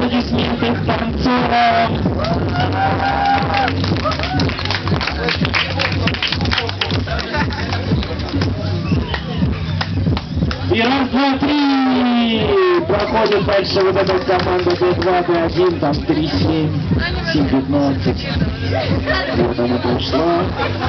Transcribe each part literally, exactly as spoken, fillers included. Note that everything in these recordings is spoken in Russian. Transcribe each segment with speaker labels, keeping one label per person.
Speaker 1: аплодисменты танцорам. И раз, два, три. Проходит дальше вот эта команда Д два, Д один, там три, семь, семь, пятнадцать. Вот она прошла.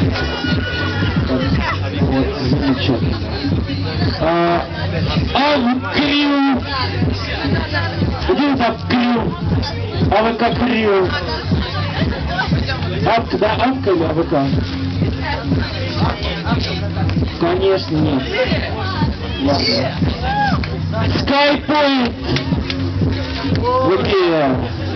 Speaker 1: Вот, замечательно. А, Авкрю. Где это Авкрю? АВК Крю. Авка, да, Авка или АВК? Конечно, нет. Ладно. Skypoint! Где?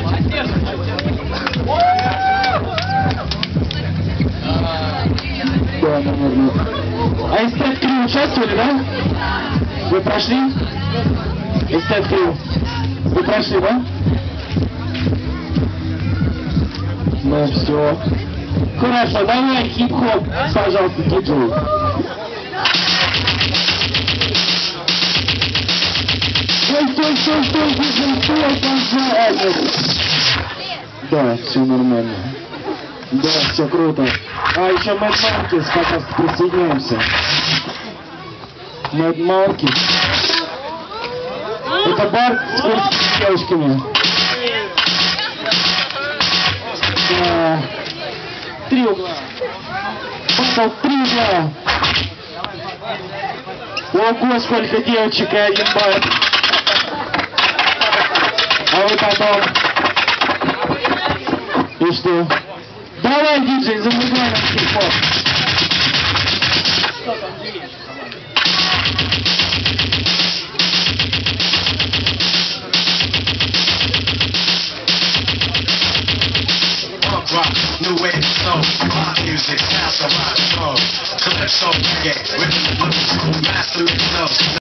Speaker 1: Да, наверное. А Эстет Крю участвовали, да? Вы прошли? Эстет Крю. Вы прошли, да? Ну все. Хорошо, давай хип-хоп, пожалуйста, диджей. Стой, стой, стой, стой, диджей, стой, пожалуйста. Да, все нормально. Да, все круто. А еще Мэд Маркис, пожалуйста, присоединяемся. Мэд Маркис. Это бар с курскими девушками. Да. Три угла. Батл три угла. Ого, сколько девочек и один бар. А вы потом... И что? Давай, диджей, зажигай нам хип-хоп.
Speaker 2: New wave flow, rock music, house of rock, calypso, reggae, rhythm and blues, master and flow.